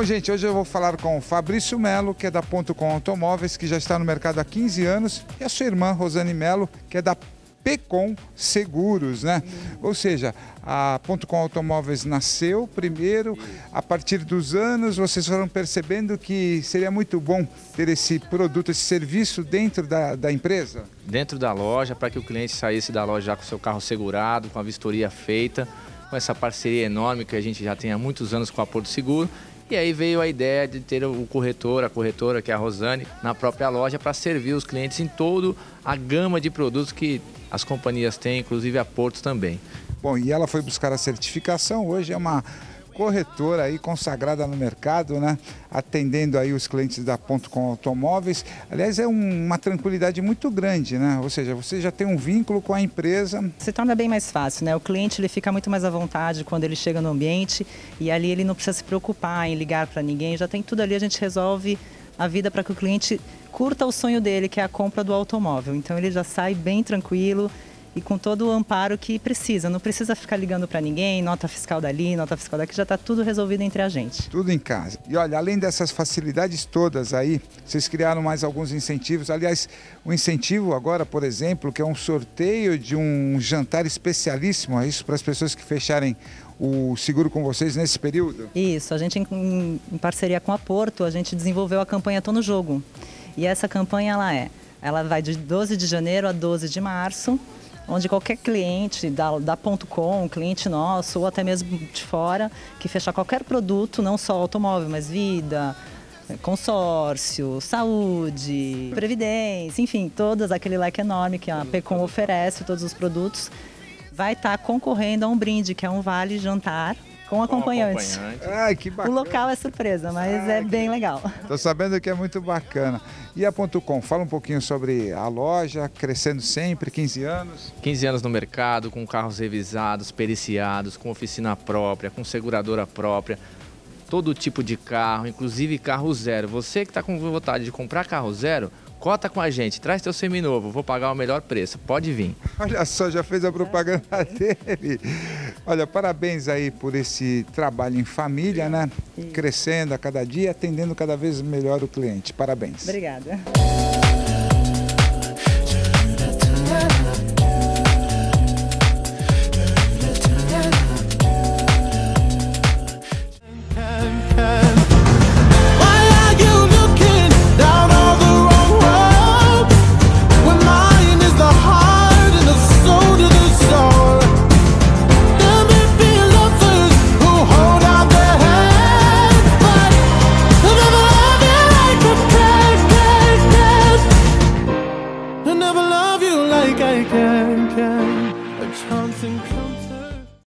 Bom, gente, hoje eu vou falar com o Fabrício Melo, que é da Ponto Com Automóveis, que já está no mercado há 15 anos, e a sua irmã, Rosane Melo, que é da Pecom Seguros, né? Ou seja, a Ponto Com Automóveis nasceu primeiro, a partir dos anos vocês foram percebendo que seria muito bom ter esse produto, esse serviço dentro da empresa? Dentro da loja, para que o cliente saísse da loja já com o seu carro segurado, com a vistoria feita, com essa parceria enorme que a gente já tem há muitos anos com a Porto Seguro. E aí veio a ideia de ter o corretor, a corretora, que é a Rosane, na própria loja para servir os clientes em toda a gama de produtos que as companhias têm, inclusive a Porto também. Bom, e ela foi buscar a certificação, hoje é uma corretora aí consagrada no mercado, né? Atendendo aí os clientes da Ponto Com Automóveis. Aliás, é uma tranquilidade muito grande, né? Ou seja, você já tem um vínculo com a empresa. Se torna bem mais fácil, né? O cliente ele fica muito mais à vontade quando ele chega no ambiente e ali ele não precisa se preocupar em ligar para ninguém, já tem tudo ali, a gente resolve a vida para que o cliente curta o sonho dele, que é a compra do automóvel. Então ele já sai bem tranquilo e com todo o amparo que precisa. Não precisa ficar ligando para ninguém, nota fiscal dali, nota fiscal daqui, já está tudo resolvido entre a gente. Tudo em casa. E olha, além dessas facilidades todas aí, vocês criaram mais alguns incentivos. Aliás, o incentivo agora, por exemplo, que é um sorteio de um jantar especialíssimo, é isso para as pessoas que fecharem o seguro com vocês nesse período? Isso, a gente em parceria com a Porto, a gente desenvolveu a campanha Tô no Jogo. E essa campanha ela vai de 12 de janeiro a 12 de março, onde qualquer cliente da Ponto Com, cliente nosso ou até mesmo de fora, que fechar qualquer produto, não só automóvel, mas vida, consórcio, saúde, previdência, enfim, todas aquele leque enorme que a Pecom oferece, todos os produtos, vai estar concorrendo a um brinde, que é um vale jantar com acompanhante. Ai, que bacana. O local é surpresa, mas é bem legal. Estou sabendo que é muito bacana. E a Ponto Com, fala um pouquinho sobre a loja, crescendo sempre, 15 anos. 15 anos no mercado, com carros revisados, periciados, com oficina própria, com seguradora própria, todo tipo de carro, inclusive carro zero. Você que está com vontade de comprar carro zero, cota com a gente, traz teu seminovo, vou pagar o melhor preço, pode vir. Olha só, já fez a propaganda dele. Olha, parabéns aí por esse trabalho em família, né? Crescendo a cada dia, atendendo cada vez melhor o cliente. Parabéns. Obrigada. I never love you like I can. A chance in